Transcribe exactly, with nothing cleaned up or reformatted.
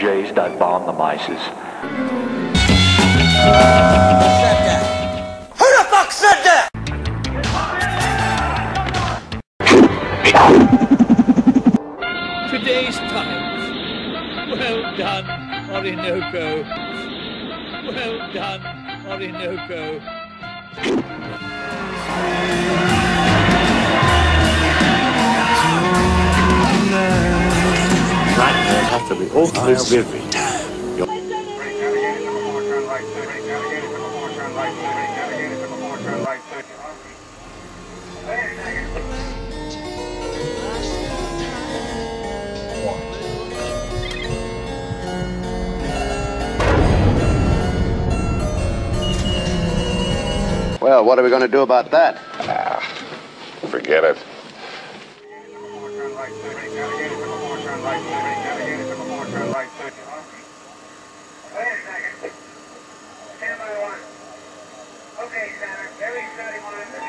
Jays dot bomb the mices. Said that? Who the fuck said that? Today's Times. Well done, Orinoco. Well done, Orinoco. Nightmares have to be awfully vivid. Well, what are we going to do about that? Ah, forget it. Wait a second. Stand by one. Okay, Center. Very steady one.